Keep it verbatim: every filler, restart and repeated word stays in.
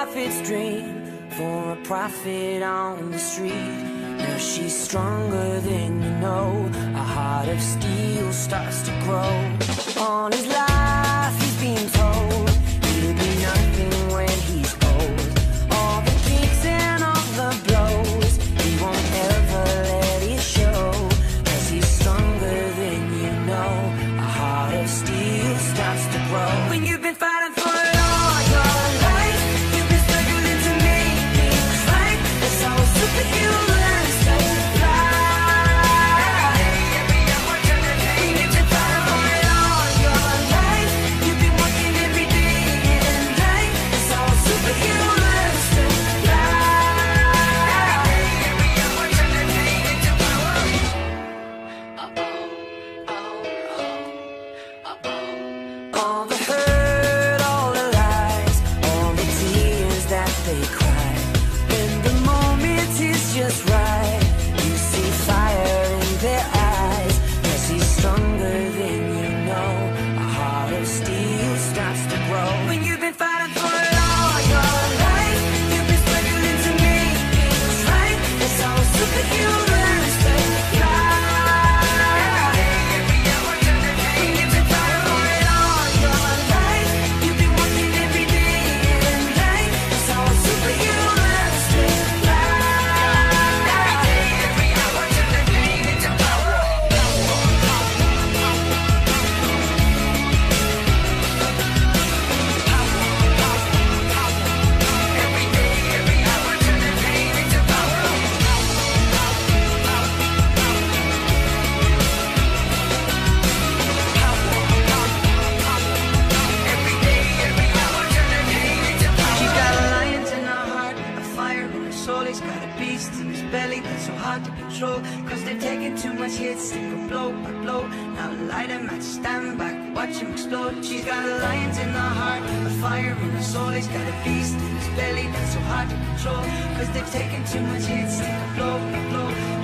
prophet's dream for a prophet on the street. Now she's stronger than you know. A heart of steel starts to grow. On his life he's been told he'll be nothing when he's old. All the kicks and all the blows, he won't ever let it show. Cause he's stronger than you know. A heart of steel starts to grow. When you've been fighting for it all your life, you've been struggling to make things right. That's how a superhero learns to fly. When you've been fighting for it all your life, you've been working every day and night. That's how a superhero learns to fly. All the hurt, all the lies, all the tears that they cry. When the moment is just right, you see fire in their eyes. Cause he's stronger than you know. A heart of steel starts to grow. When you've been fighting for it all your life, you've been struggling to make things right. That's how a superhero learns to fly. When you've been fighting for it all your life, you've been working every day and night. That's how a superhero learns to fly. Every hour turn the pain into power. Every day, every hour turn the pain into power. Every day, every hour turn the pain into power. She's got a lion in her heart, a fire in her soul. He's got a beast in his belly that's so hard to control. Cause they've taken too much hits, they go blow by blow. Now light a match, stand back, watch him explode. She's got a lion in her heart, a fire in her soul. He's got a beast in his belly that's so hard to control. Cause they've taken too much hits, they go blow by blow.